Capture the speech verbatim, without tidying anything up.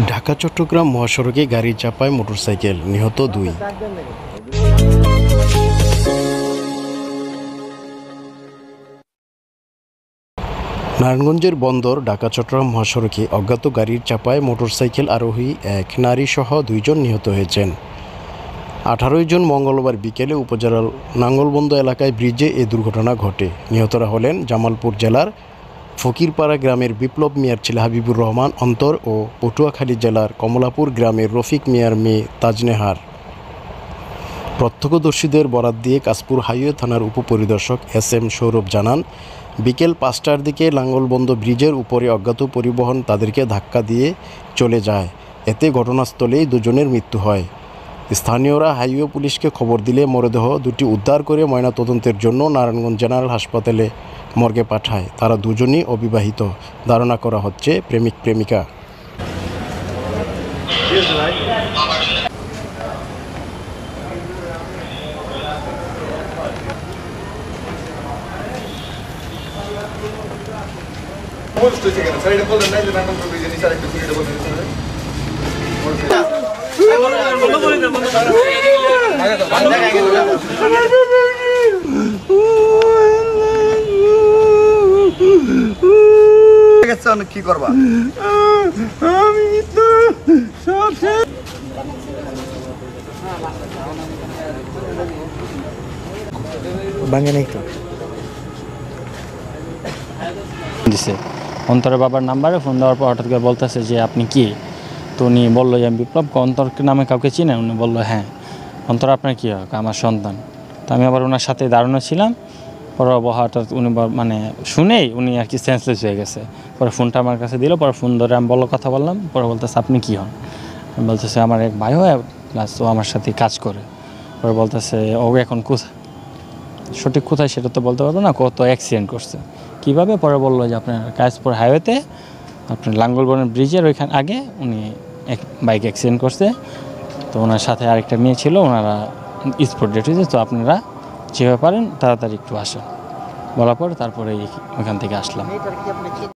ঢাকা চট্টগ্রাম মহাসড়কে গাড়ির চাপায় মোটরসাইকেল, নিহত দুই। নারায়ণগঞ্জের বন্দর ঢাকা চট্টগ্রাম মহাসড়কে অজ্ঞাত গাড়ির চাপায় মোটরসাইকেল আরোহী এক নারী সহ দুইজন নিহত হয়েছেন। আঠারোই জুন মঙ্গলবার বিকেলে উপজেলার নাঙ্গলবন্দ এলাকায় ব্রিজে এ দুর্ঘটনা ঘটে। নিহতরা হলেন জামালপুর জেলার ফকিরপাড়া গ্রামের বিপ্লব মিয়ার ছেলে হাবিবুর রহমান অন্তর ও পটুয়াখালী জেলার কমলাপুর গ্রামের রফিক মিয়ার মেয়ে তাজনেহার। প্রত্যক্ষদর্শীদের বরাত দিয়ে কাশপুর হাইওয়ে থানার উপপরিদর্শক এস এম সৌরভ জানান, বিকেল পাঁচটার দিকে নাঙ্গলবন্দ ব্রিজের উপরে অজ্ঞাত পরিবহন তাদেরকে ধাক্কা দিয়ে চলে যায়। এতে ঘটনাস্থলেই দুজনের মৃত্যু হয়। স্থানীয়রা হাইওয়ে পুলিশকে খবর দিলে মরদেহ দুটি উদ্ধার করে ময়নাতদন্তের জন্য নারায়ণগঞ্জ জেনারেল হাসপাতালে মর্গে পাঠায়। তারা দুজনই অবিবাহিত। ধারণা করা হচ্ছে প্রেমিক প্রেমিকা। কি করবা আমি তো সব ভাঙে নাই তো দিছে অন্তরের বাবার নাম্বারে ফোন দেওয়ার পর হঠাৎ করে বলতেছে যে আপনি কি, তো উনি বললো যে আমি বিপ্লব। অন্তর নামে কাউকে চিনেন? উনি বললো হ্যাঁ। অন্তর আপনার কী হয়? আমার সন্তান। তো আমি আবার ওনার সাথে দাঁড়ানো ছিলাম। পরে হঠাৎ উনি মানে শুনেই উনি আর কি সেন্সলেস হয়ে গেছে। পরে ফোনটা আমার কাছে দিল। পরে ফোন ধরে আমি বলো কথা বললাম। পরে বলতেছে আপনি কী হন? বলতেছে আমার এক ভাই হয়, প্লাস ও আমার সাথে কাজ করে। পরে বলতেছে ও এখন কোথায়, সঠিক কোথায় সেটা তো বলতে পারবো না, কত অ্যাক্সিডেন্ট করছে কীভাবে। পরে বললো যে আপনার কাশপুর হাইওয়েতে আপনার লাঙ্গলবনের ব্রিজের ওইখানে আগে উনি এক বাইক অ্যাক্সিডেন্ট করছে। তো ওনার সাথে আরেকটা মেয়ে ছিল, ওনারা স্পট ডেট হয়েছে। তো আপনারা যেভাবে পারেন তাড়াতাড়ি একটু আসেন বলার পর তারপরে ওইখান থেকে আসলাম।